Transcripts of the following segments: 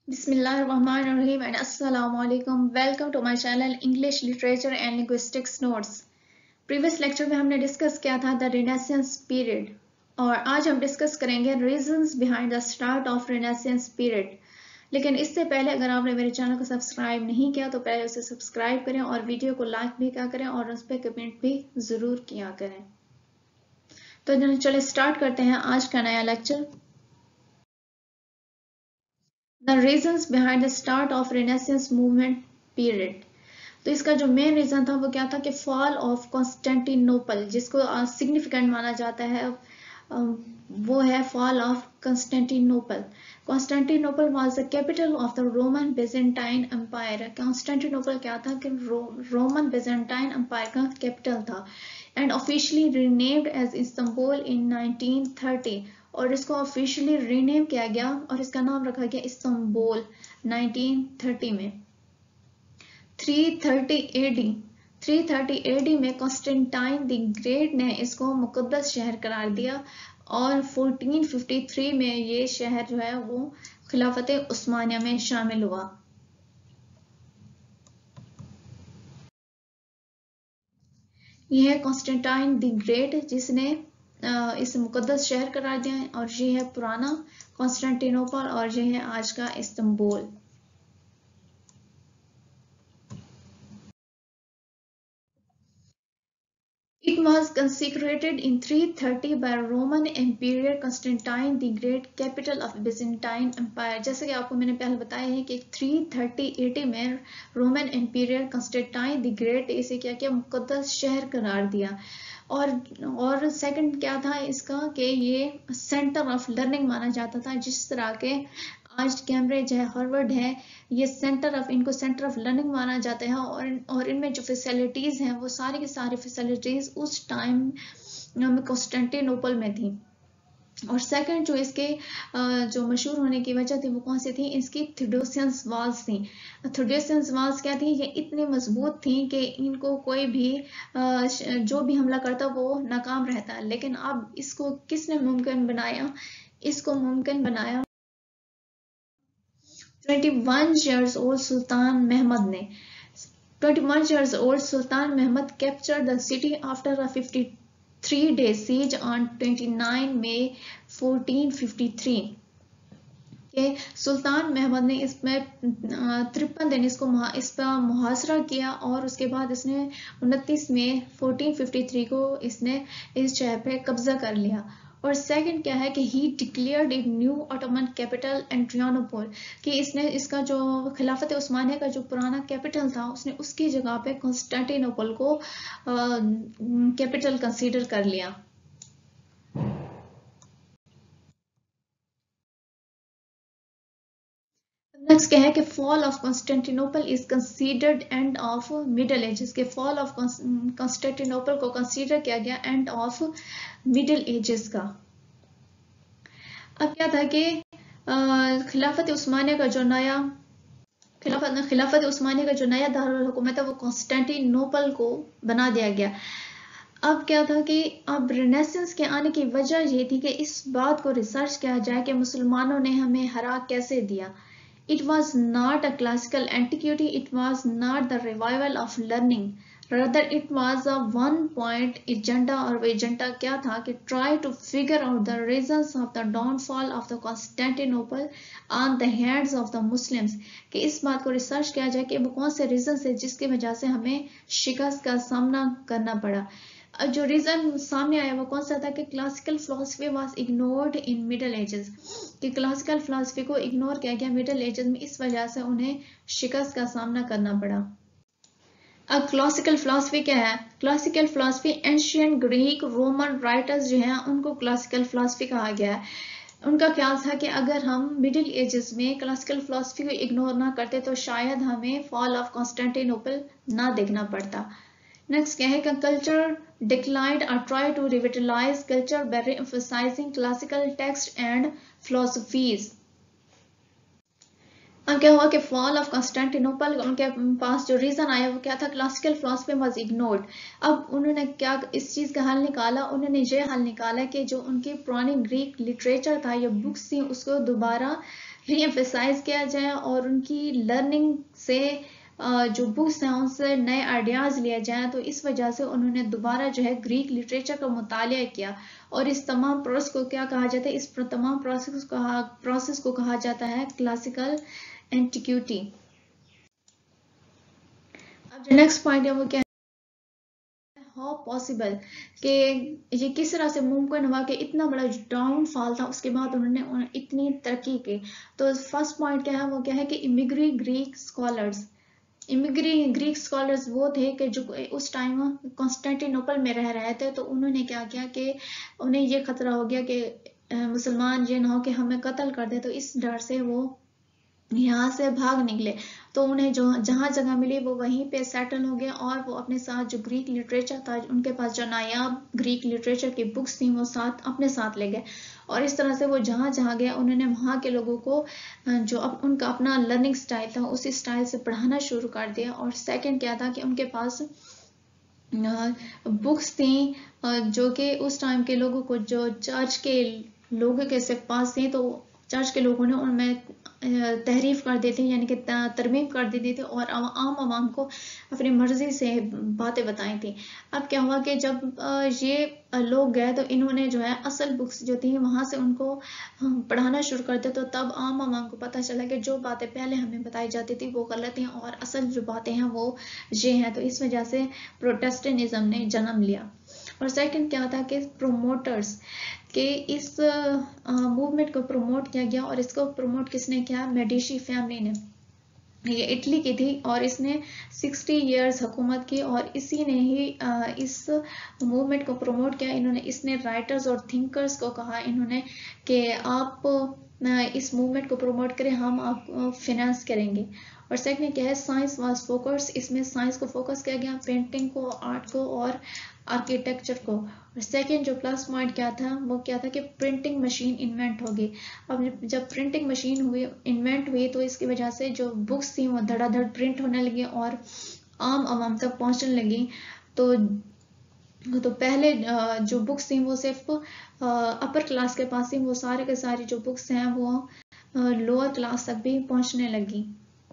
Bismillahirrahmanirrahim and Assalamu alaikum. Welcome to my channel English Literature and Linguistics Notes. Previous lecture में हमने discuss किया था the renaissance period और आज हम डिस्कस करेंगे reasons behind the start of renaissance period. लेकिन इससे पहले अगर आपने मेरे चैनल को सब्सक्राइब नहीं किया तो पहले उसे सब्सक्राइब करें और वीडियो को लाइक भी किया करें और उस पर कमेंट भी ज़रूर किया करें। तो चलिए स्टार्ट करते हैं आज का नया lecture. The reasons behind the start of renaissance movement period. तो इसका जो मेन रीजन था वो क्या था कि फॉल ऑफ कॉन्स्टेंटिनोपल, जिसको सिग्निफिकेंट माना जाता है, वो है fall of Constantinople. Constantinople was the capital of the Roman Byzantine empire. Constantinople क्या था कि रोमन बेजेंटाइन एम्पायर का कैपिटल था and officially renamed as Istanbul in 1930। और इसको ऑफिशियली रीनेम किया गया और इसका नाम रखा गया इस्तांबुल 1930 में। 330 AD में कॉन्स्टेंटाइन द ग्रेट ने इसको मुकद्दस शहर करार दिया और 1453 में ये शहर जो है वो खिलाफत उस्मानिया में शामिल हुआ। ये है कॉन्स्टेंटाइन द ग्रेट जिसने इसे मुकद्दस शहर करार दिया है और ये है पुराना कॉन्स्टेंटिनोपल और ये है आज का Istanbul. It was consecrated in 330 by Roman Emperor Constantine the Great, capital of Byzantine Empire। जैसे कि आपको मैंने पहले बताया है कि 330 AD में Roman emperor Constantine the great इसे क्या किया, मुकद्दस शहर करार दिया। और सेकंड क्या था इसका कि ये सेंटर ऑफ लर्निंग माना जाता था। जिस तरह के आज कैम्ब्रिज है, हार्वर्ड है, ये इनको सेंटर ऑफ लर्निंग माना जाता है और इनमें जो फैसिलिटीज हैं वो सारी की सारी फैसिलिटीज उस टाइम में कॉन्स्टेंटिनोपल में थी। और सेकंड जो इसके जो मशहूर होने की वजह थी वो कौन सी थी, इसकी थ्योडेसियंस वॉल्स थी। थ्योडेसियंस वॉल्स क्या थी, ये इतनी मजबूत थी कि इनको कोई भी जो भी हमला करता वो नाकाम रहता। लेकिन अब इसको किसने मुमकिन बनाया, इसको मुमकिन बनाया 21 years old Sultan Mehmed ने। 21 years old Sultan Mehmed captured the city after a 53-day siege on 29 May 1453 के सुल्तान महमद ने इसमें 53 दिन इस पर मुहासरा किया और उसके बाद इसने 29 मई 1453 को इसने इस शहर पे कब्जा कर लिया। और सेकंड क्या है कि ही डिक्लेयर्ड एक न्यू ऑटोमन कैपिटल एड्रियानोपोल, कि इसने इसका जो खिलाफत उस्मानिया का जो पुराना कैपिटल था उसने उसकी जगह पे कॉन्स्टेंटिनोपल को कैपिटल कंसीडर कर लिया। नेक्स्ट क्या है कि fall of Constantinople is considered end of middle ages के फॉल ऑफ कॉन्स्टेंटिनोपल को कंसीडर किया गया एंड ऑफ मिडिल एजेस का। अब क्या था कि खिलाफत उस्मानिया का जो नया दारुल हुकूमत है वो कॉन्स्टेंटिनोपल को बना दिया गया। अब क्या था कि अब रेनेसेंस के आने की वजह ये थी कि इस बात को रिसर्च किया जाए कि मुसलमानों ने हमें हरा कैसे दिया। It was not a classical antiquity, it was not the revival of learning, rather it was a one-point agenda। और एजेंडा क्या था कि try to figure out the reasons of the downfall of the Constantinople on the hands of the Muslims, कि इस बात को research किया जाए कि वो कौन से रीजन है जिसकी वजह से हमें शिकस्त का सामना करना पड़ा। जो रीजन सामने आया वो कौन सा था कि classical philosophy was ignored in middle ages, कि क्लासिकल फिलोसफी को इग्नोर किया गया मिडिल एजेस में, इस वजह से उन्हें शिकस्त का सामना करना पड़ा। अब क्लासिकल फिलोसफी क्या है, classical philosophy ancient Greek Roman writers जो हैं उनको क्लासिकल फिलोसफी कहा गया है। उनका ख्याल था कि अगर हम मिडिल एजेस में क्लासिकल फिलोसफी को इग्नोर ना करते तो शायद हमें फॉल ऑफ कॉन्स्टेंटिनोपल ना देखना पड़ता। नेक्स्ट क्या है कि culture declined or tried to revitalize culture by emphasizing classical texts and philosophies। अब क्या हुआ कि फॉल ऑफ कॉन्स्टेंटिनोपल उनके पास जो रीजन आया वो क्या था, क्लासिकल फिलोसफी वाज इग्नोर्ड। अब उन्होंने क्या इस चीज का हल निकाला, उन्होंने ये हल निकाला कि जो उनकी पुरानी ग्रीक लिटरेचर था या बुक्स थी उसको दोबारा रीएम्फेसाइज किया जाए और उनकी लर्निंग से जो बुक्स हैं उनसे नए आइडियाज लिया जाए। तो इस वजह से उन्होंने दोबारा जो है ग्रीक लिटरेचर का मुतालिया किया और इस तमाम प्रोसेस को क्या कहा जाता है, इस तमाम प्रोसेस को कहा जाता है क्लासिकल एंटिक्विटी। अब जो नेक्स्ट पॉइंट है वो क्या है, हाउ पॉसिबल, कि ये किस तरह से मुमकिन हुआ कि इतना बड़ा डाउनफॉल था उसके बाद उन्होंने इतनी तरक्की की। तो फर्स्ट पॉइंट क्या है वो क्या है कि immigrate Greek scholars. Immigrate Greek scholars वो थे कि जो उस टाइम कॉन्स्टेंटिनोपल में रह रहे थे। तो उन्होंने क्या किया कि उन्हें ये खतरा हो गया कि मुसलमान ये ना हो कि हमें कत्ल कर दे। तो इस डर से वो यहाँ से भाग निकले। तो उन्हें जो जहाँ जगह मिली वो वहीं पे सेटल हो गए और वो अपने साथ जो ग्रीक लिटरेचर था, उनके पास जो नायाब ग्रीक लिटरेचर की बुक्स थी वो अपने साथ ले गए। और इस तरह से वो जहाँ जहाँ गए उन्होंने वहाँ के लोगों को जो उनका अपना लर्निंग स्टाइल था उसी स्टाइल से पढ़ाना शुरू कर दिया। और सेकंड क्या था कि उनके पास बुक्स थी जो कि उस टाइम के लोगों को, जो चर्च के लोगों के सिर्फ पास थी, तो चर्च के लोगों ने उनमें तहरीफ कर दी थी, यानी कि तरमीम कर दी थी और आम आवाम को अपनी मर्जी से बातें बताई थी। अब क्या हुआ कि जब ये लोग गए तो इन्होंने जो है असल बुक्स जो थी वहां से उनको पढ़ाना शुरू कर दिया। तो तब आम आवाम को पता चला कि जो बातें पहले हमें बताई जाती थी वो गलत हैं और असल जो बातें हैं वो ये हैं। तो इस वजह से प्रोटेस्टेंटिज्म ने जन्म लिया। और सेकंड क्या था कि प्रोमोटर्स के इस मूवमेंट को प्रमोट किया गया। और इसको प्रमोट किसने किया, मेडिची फैमिली ने। ये इटली की थी और इसने 60 इयर्स हुकूमत की और इसी ने ही इस मूवमेंट को प्रमोट किया। इसने राइटर्स और थिंकर्स को कहा इन्होंने कि आप इस मूवमेंट को प्रमोट करें, हम आपको फिनेंस करेंगे। और सेकंड क्या है, साइंस वाज फोकस, इसमें साइंस को फोकस किया गया, पेंटिंग को, आर्ट को और आर्किटेक्चर को। और सेकंड जो प्लस पॉइंट क्या था वो क्या था कि प्रिंटिंग मशीन इन्वेंट हो गई। अब जब प्रिंटिंग मशीन इन्वेंट हुई तो इसकी वजह से जो बुक्स थी वो धड़ाधड़ प्रिंट होने लगी और आम आवाम तक पहुंचने लगी। तो पहले जो बुक्स थी वो सिर्फ अपर क्लास के पास थी, वो सारे के सारे जो बुक्स हैं वो लोअर क्लास तक भी पहुंचने लगी।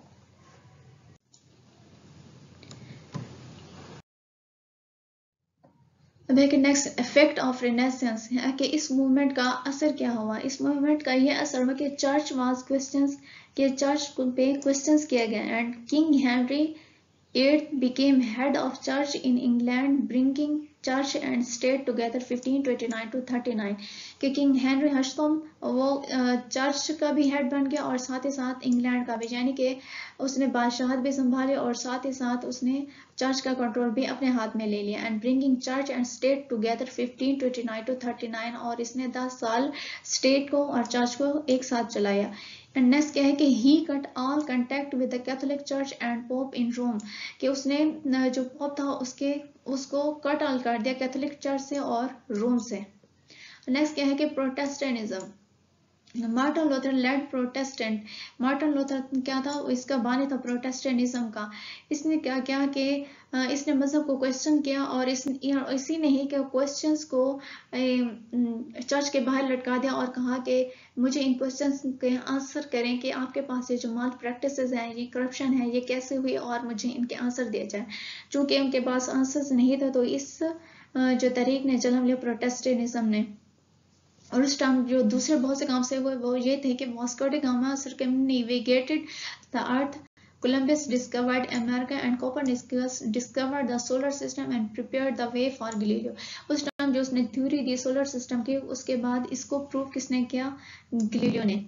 अब है कि नेक्स्ट इफेक्ट ऑफ रिनेसेंस है कि इस मूवमेंट का असर क्या हुआ। इस मूवमेंट का यह असर हुआ कि चर्च वाज क्वेश्चंस, के चर्च पे क्वेश्चंस किया गया and King Henry VIII became head of church in England, bringing church and state together 1529 to 39। कि किंग हेनरी अष्टम वो चर्च का भी हेड बन गया और साथ ही साथ इंग्लैंड का भी, यानी कि उसने बादशाहत भी संभाली और साथ ही साथ उसने चर्च का कंट्रोल भी अपने हाथ में ले लिया। And bringing church and state together 1529 to 39, और इसने 10 साल स्टेट को और चर्च को एक साथ चलाया। एंड नेक्स्ट क्या है कि he cut all contact with the Catholic church and pope in Rome, कि उसने जो पोप था उसको कट ऑल कर दिया कैथोलिक चर्च से और रोम से। नेक्स्ट क्या है कि Protestantism, Martin Luther led Protestant. Martin Luther क्या था, इसका बानी था प्रोटेस्टेंटिज्म का। इसने क्या किया कि इसने मजहब को क्वेश्चन किया और इसी ने ही के क्वेश्चंस को चर्च के बाहर लटका दिया और कहा कि मुझे इन क्वेश्चंस के आंसर करें कि आपके पास ये जो माल प्रैक्टिसेस हैं, ये करप्शन है, ये कैसे हुई और मुझे इनके आंसर दिए जाए। चूंकि उनके पास आंसर्स नहीं थे तो इस जो तरीक ने जन्म लिया प्रोटेस्टेंटिज्म ने। और उस टाइम जो दूसरे बहुत से काम से वो ये थे कि Vasco da Gama circumnavigated the earth, Columbus discovered America and Copernicus discovered the solar system and prepared the way for Galileo। उस टाइम जो उसने थ्योरी दी सोलर सिस्टम की, उसके बाद इसको प्रूव किसने किया, गैलीलियो ने।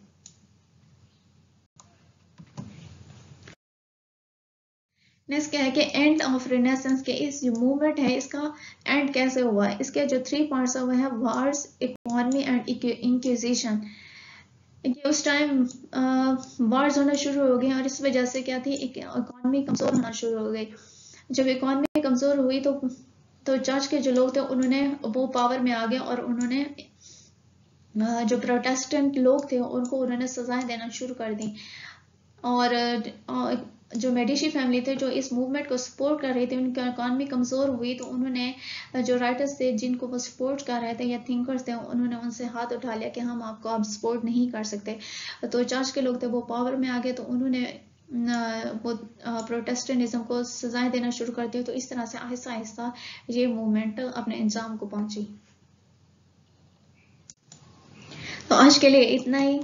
नेक्स्ट क्या है कि एंड ऑफ रिनेसेंस, के इस जो मूवमेंट है इसका एंड कैसे हुआ है। इसके जो 3 पॉइंट्स हुए हैं, वार्स, इकोनॉमी एंड इंक्विजिशन। उस टाइम वार्स होना शुरू हो गए और इस वजह से क्या थी, इकोनॉमी कमजोर होना शुरू हो गई। जब इकोनॉमी कमजोर हुई तो चर्च के जो लोग थे उन्होंने वो पावर में आ गए और उन्होंने जो प्रोटेस्टेंट लोग थे उनको उन्होंने सजाएं देना शुरू कर दी। और जो मेडिशी फैमिली थे जो इस मूवमेंट को सपोर्ट कर रहे थे, उनकी इकॉनमी कमज़ोर हुई तो उन्होंने जो राइटर्स थे जिनको वो सपोर्ट कर रहे थे या थिंकर्स थे, उन्होंने उनसे हाथ उठा लिया कि हम आपको अब सपोर्ट नहीं कर सकते। तो चर्च के लोग थे वो पावर में आ गए, तो उन्होंने वो प्रोटेस्टेंटिज्म को सजाएं देना शुरू कर दिया। तो इस तरह से आहिस्ता आहिस्ता ये मूवमेंट अपने इंजाम को पहुंची। तो आज के लिए इतना ही।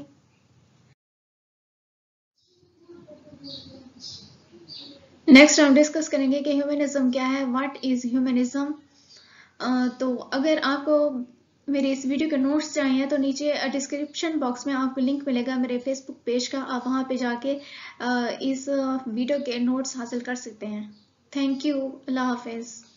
नेक्स्ट हम डिस्कस करेंगे कि ह्यूमनिज्म क्या है, व्हाट इज ह्यूमनिज्म। तो अगर आपको मेरे इस वीडियो के नोट्स चाहिए तो नीचे डिस्क्रिप्शन बॉक्स में आपको लिंक मिलेगा मेरे फेसबुक पेज का, आप वहां पे जाके इस वीडियो के नोट्स हासिल कर सकते हैं। थैंक यू, अल्लाह हाफिज।